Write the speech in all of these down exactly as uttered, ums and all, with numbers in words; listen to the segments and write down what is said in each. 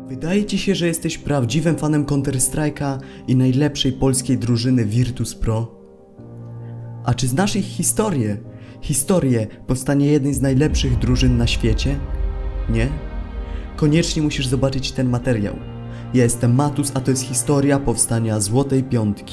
Wydaje ci się, że jesteś prawdziwym fanem Counter-Strike'a i najlepszej polskiej drużyny Virtus Pro? A czy znasz ich historię? Historię powstania jednej z najlepszych drużyn na świecie? Nie? Koniecznie musisz zobaczyć ten materiał. Ja jestem Matus, a to jest historia powstania Złotej Piątki.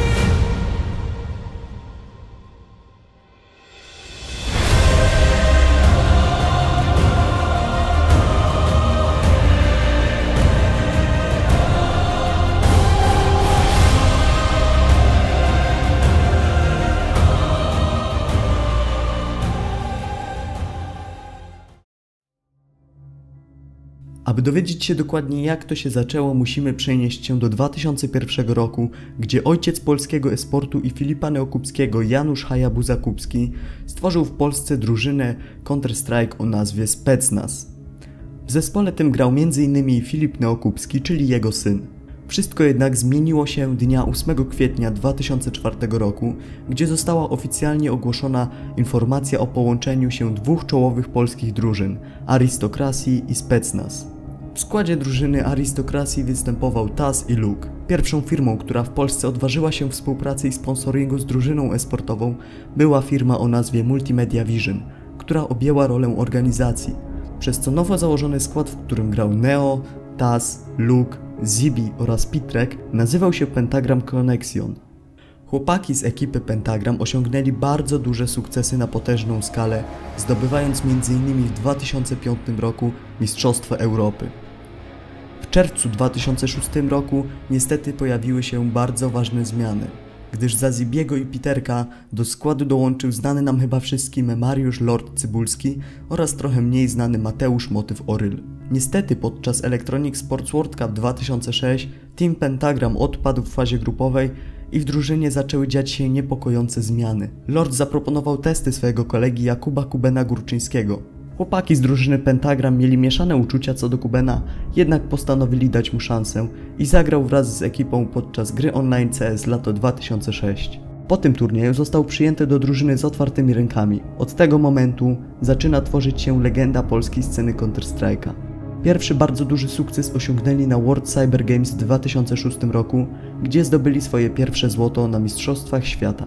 Aby dowiedzieć się dokładnie, jak to się zaczęło, musimy przenieść się do dwa tysiące pierwszego roku, gdzie ojciec polskiego e-sportu i Filipa Neokupskiego, Janusz Hayabusa-Kupski, stworzył w Polsce drużynę Counter-Strike o nazwie Specnaz. W zespole tym grał między innymi Filip Neokupski, czyli jego syn. Wszystko jednak zmieniło się dnia ósmego kwietnia dwa tysiące czwartego roku, gdzie została oficjalnie ogłoszona informacja o połączeniu się dwóch czołowych polskich drużyn, Aristokracji i Specnaz. W składzie drużyny Aristokracji występował Taz i Luke. Pierwszą firmą, która w Polsce odważyła się współpracy i sponsoringu z drużyną e-sportową, była firma o nazwie Multimedia Vision, która objęła rolę organizacji, przez co nowo założony skład, w którym grał Neo, Taz, Luke, Zibi oraz Pitrek, nazywał się Pentagram Connection. Chłopaki z ekipy Pentagram osiągnęli bardzo duże sukcesy na potężną skalę, zdobywając między innymi w dwa tysiące piątym roku Mistrzostwo Europy. W czerwcu dwa tysiące szóstym roku niestety pojawiły się bardzo ważne zmiany, gdyż za Zibiego i Piterka do składu dołączył znany nam chyba wszystkim Mariusz Lord Cybulski oraz trochę mniej znany Mateusz Motyw Oryl. Niestety podczas Electronic Sports World Cup dwa tysiące szóstego Team Pentagram odpadł w fazie grupowej i w drużynie zaczęły dziać się niepokojące zmiany. Lord zaproponował testy swojego kolegi Jakuba Kubena Górczyńskiego. Chłopaki z drużyny Pentagram mieli mieszane uczucia co do Kubena, jednak postanowili dać mu szansę i zagrał wraz z ekipą podczas gry online C S lato dwa tysiące szóstego. Po tym turnieju został przyjęty do drużyny z otwartymi rękami. Od tego momentu zaczyna tworzyć się legenda polskiej sceny Counter-Strike'a. Pierwszy bardzo duży sukces osiągnęli na World Cyber Games w dwa tysiące szóstym roku, gdzie zdobyli swoje pierwsze złoto na Mistrzostwach Świata.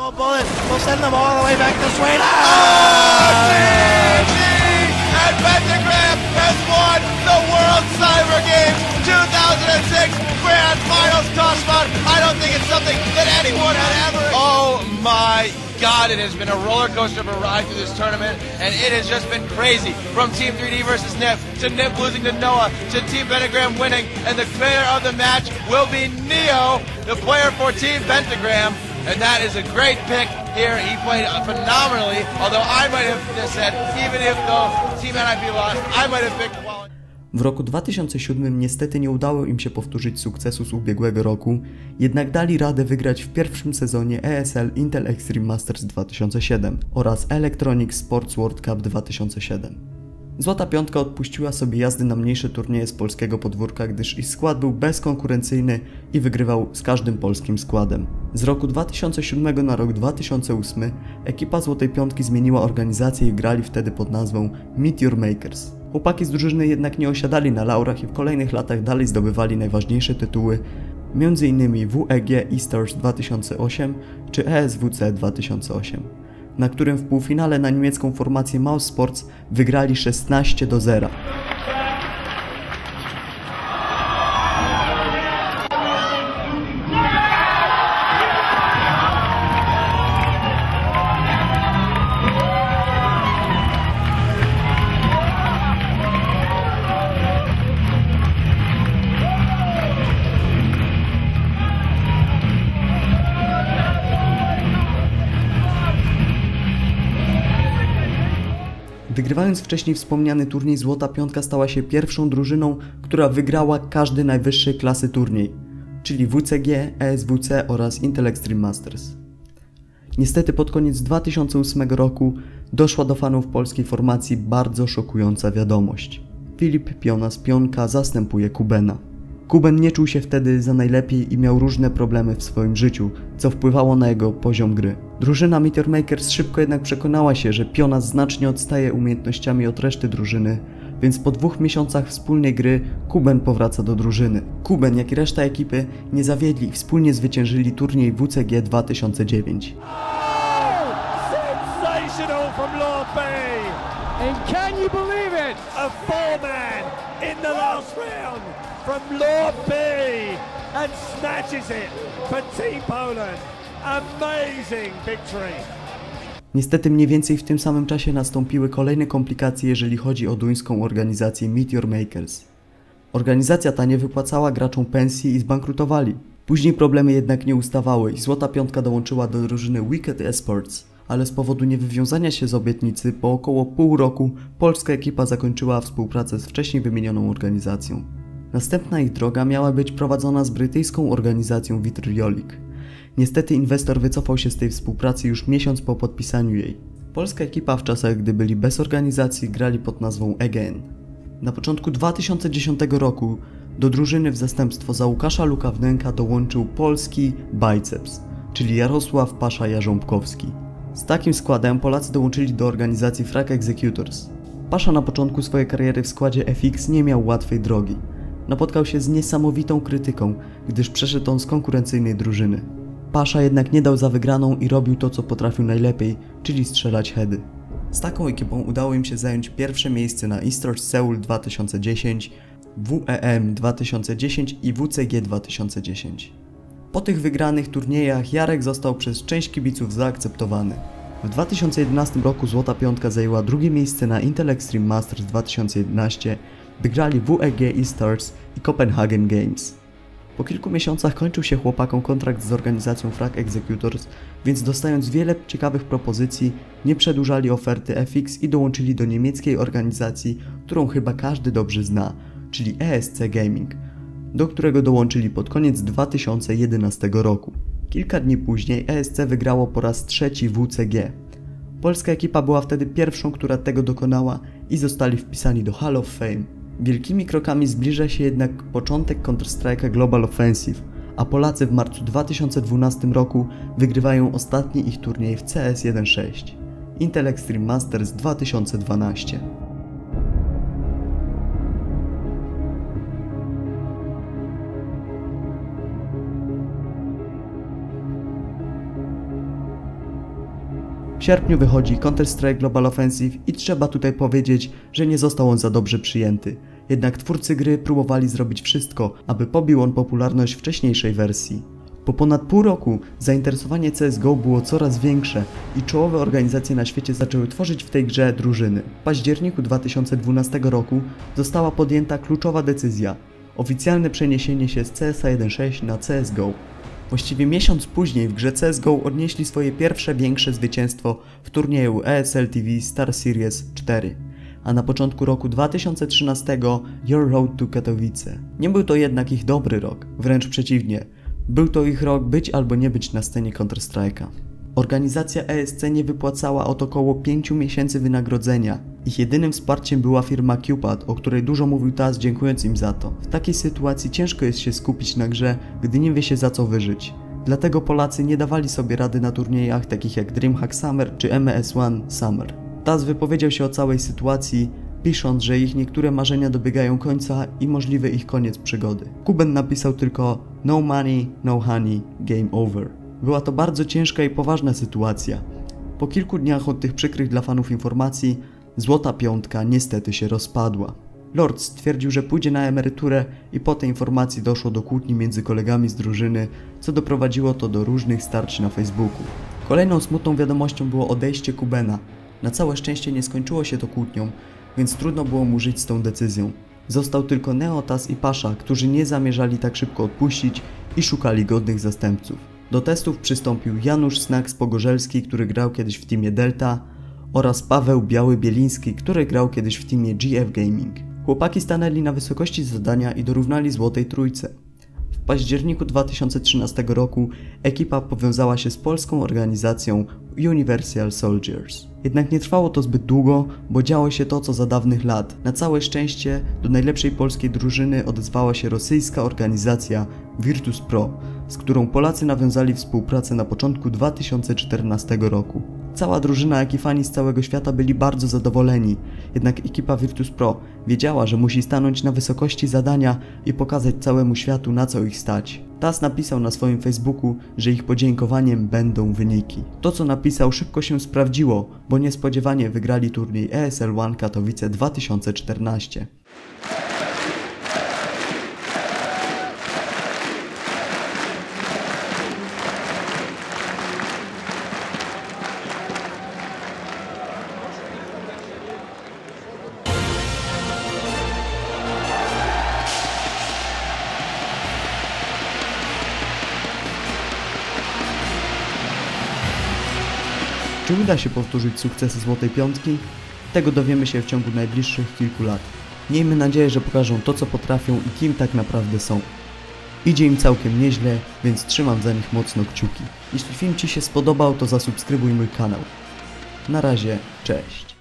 God, it has been a roller coaster of a ride through this tournament, and it has just been crazy. From Team three D versus N I F, to N I F losing to Noah, to Team Pentagram winning, and the player of the match will be Neo, the player for Team Pentagram, and that is a great pick here. He played phenomenally, although I might have just said, even if the Team N I P lost, I might have picked well. W roku dwa tysiące siódmym niestety nie udało im się powtórzyć sukcesu z ubiegłego roku, jednak dali radę wygrać w pierwszym sezonie E S L Intel Extreme Masters dwa tysiące siedem oraz Electronic Sports World Cup dwa tysiące siedem. Złota Piątka odpuściła sobie jazdy na mniejsze turnieje z polskiego podwórka, gdyż ich skład był bezkonkurencyjny i wygrywał z każdym polskim składem. Z roku dwa tysiące siódmego na rok dwa tysiące ósmy ekipa Złotej Piątki zmieniła organizację i grali wtedy pod nazwą Meteor Makers. Chłopaki z drużyny jednak nie osiadali na laurach i w kolejnych latach dalej zdobywali najważniejsze tytuły, między innymi W E G E-Stars dwa tysiące osiem czy E S W C dwa tysiące osiem, na którym w półfinale na niemiecką formację Mouse Sports wygrali szesnaście do zera. Wygrywając wcześniej wspomniany turniej, Złota Piątka stała się pierwszą drużyną, która wygrała każdy najwyższej klasy turniej, czyli W C G, E S W C oraz Intel Extreme Masters. Niestety pod koniec dwa tysiące ósmego roku doszła do fanów polskiej formacji bardzo szokująca wiadomość. Filip Pionas Pionka zastępuje Kubena. Kuben nie czuł się wtedy za najlepiej i miał różne problemy w swoim życiu, co wpływało na jego poziom gry. Drużyna Meteor Makers szybko jednak przekonała się, że Pionas znacznie odstaje umiejętnościami od reszty drużyny, więc po dwóch miesiącach wspólnej gry Kuben powraca do drużyny. Kuben, jak i reszta ekipy nie zawiedli i wspólnie zwyciężyli turniej W C G dwa tysiące dziewięć. Sensational from Lord B. And can you believe it? A four-man in the last round from Lord B. And snatches it for Team Poland. Amazing victory. Niestety mniej więcej w tym samym czasie nastąpiły kolejne komplikacje, jeżeli chodzi o duńską organizację Meteor Makers. Organizacja ta nie wypłacała graczom pensji i zbankrutowali. Później problemy jednak nie ustawały i Złota Piątka dołączyła do drużyny Wicked Esports, ale z powodu niewywiązania się z obietnicy po około pół roku polska ekipa zakończyła współpracę z wcześniej wymienioną organizacją. Następna ich droga miała być prowadzona z brytyjską organizacją Vitriolic. Niestety inwestor wycofał się z tej współpracy już miesiąc po podpisaniu jej. Polska ekipa w czasach, gdy byli bez organizacji, grali pod nazwą Again. Na początku dwa tysiące dziesiątego roku do drużyny w zastępstwo za Łukasza Lukawnenka dołączył polski Biceps, czyli Jarosław Pasza Jarząbkowski. Z takim składem Polacy dołączyli do organizacji Frag Executors. Pasza na początku swojej kariery w składzie F X nie miał łatwej drogi. Napotkał się z niesamowitą krytyką, gdyż przeszedł on z konkurencyjnej drużyny. Pasza jednak nie dał za wygraną i robił to, co potrafił najlepiej, czyli strzelać heady. Z taką ekipą udało im się zająć pierwsze miejsce na Eastern Seoul dwa tysiące dziesięć, W E M dwa tysiące dziesięć i W C G dwa tysiące dziesięć. Po tych wygranych turniejach Jarek został przez część kibiców zaakceptowany. W dwa tysiące jedenastym roku Złota Piątka zajęła drugie miejsce na Intel Extreme Masters dwa tysiące jedenaście, wygrali W E G eStars i Copenhagen Games. Po kilku miesiącach kończył się chłopakom kontrakt z organizacją Frag Executors, więc dostając wiele ciekawych propozycji, nie przedłużali oferty F X i dołączyli do niemieckiej organizacji, którą chyba każdy dobrze zna, czyli E S C Gaming, do którego dołączyli pod koniec dwa tysiące jedenastego roku. Kilka dni później E S C wygrało po raz trzeci W C G. Polska ekipa była wtedy pierwszą, która tego dokonała i zostali wpisani do Hall of Fame. Wielkimi krokami zbliża się jednak początek Counter-Strike'a Global Offensive, a Polacy w marcu dwa tysiące dwunastym roku wygrywają ostatni ich turniej w C S jeden sześć, Intel Extreme Masters dwa tysiące dwanaście. W sierpniu wychodzi Counter-Strike Global Offensive i trzeba tutaj powiedzieć, że nie został on za dobrze przyjęty. Jednak twórcy gry próbowali zrobić wszystko, aby pobił on popularność wcześniejszej wersji. Po ponad pół roku zainteresowanie C S G O było coraz większe i czołowe organizacje na świecie zaczęły tworzyć w tej grze drużyny. W październiku dwa tysiące dwunastego roku została podjęta kluczowa decyzja – oficjalne przeniesienie się z C S jeden sześć na C S G O. Właściwie miesiąc później w grze C S G O odnieśli swoje pierwsze większe zwycięstwo w turnieju E S L T V Star Series cztery, a na początku roku dwa tysiące trzynastego Your Road to Katowice. Nie był to jednak ich dobry rok, wręcz przeciwnie. Był to ich rok być albo nie być na scenie Counter-Strike'a. Organizacja E S C nie wypłacała od około pięciu miesięcy wynagrodzenia. Ich jedynym wsparciem była firma Cupad, o której dużo mówił Taz, dziękując im za to. W takiej sytuacji ciężko jest się skupić na grze, gdy nie wie się za co wyżyć. Dlatego Polacy nie dawali sobie rady na turniejach takich jak DreamHack Summer czy M S jeden Summer. Taz wypowiedział się o całej sytuacji, pisząc, że ich niektóre marzenia dobiegają końca i możliwy ich koniec przygody. Kuben napisał tylko "No money, no honey, game over". Była to bardzo ciężka i poważna sytuacja. Po kilku dniach od tych przykrych dla fanów informacji, Złota Piątka niestety się rozpadła. Lord stwierdził, że pójdzie na emeryturę i po tej informacji doszło do kłótni między kolegami z drużyny, co doprowadziło to do różnych starć na Facebooku. Kolejną smutną wiadomością było odejście Kubena. Na całe szczęście nie skończyło się to kłótnią, więc trudno było mu żyć z tą decyzją. Został tylko Neotas i Pasza, którzy nie zamierzali tak szybko odpuścić i szukali godnych zastępców. Do testów przystąpił Janusz Snaks-Pogorzelski, który grał kiedyś w teamie Delta, oraz Paweł Biały-Bieliński, który grał kiedyś w teamie G F Gaming. Chłopaki stanęli na wysokości zadania i dorównali Złotej Trójce. W październiku dwa tysiące trzynastego roku ekipa powiązała się z polską organizacją Universal Soldiers. Jednak nie trwało to zbyt długo, bo działo się to co za dawnych lat. Na całe szczęście do najlepszej polskiej drużyny odezwała się rosyjska organizacja Virtus Pro, z którą Polacy nawiązali współpracę na początku dwa tysiące czternastego roku. Cała drużyna, jak i fani z całego świata byli bardzo zadowoleni, jednak ekipa Virtus Pro wiedziała, że musi stanąć na wysokości zadania i pokazać całemu światu, na co ich stać. Taz napisał na swoim Facebooku, że ich podziękowaniem będą wyniki. To, co napisał, szybko się sprawdziło, bo niespodziewanie wygrali turniej E S L One Katowice dwa tysiące czternaście. Czy uda się powtórzyć sukcesy Złotej Piątki? Tego dowiemy się w ciągu najbliższych kilku lat. Miejmy nadzieję, że pokażą to, co potrafią i kim tak naprawdę są. Idzie im całkiem nieźle, więc trzymam za nich mocno kciuki. Jeśli film Ci się spodobał, to zasubskrybuj mój kanał. Na razie, cześć.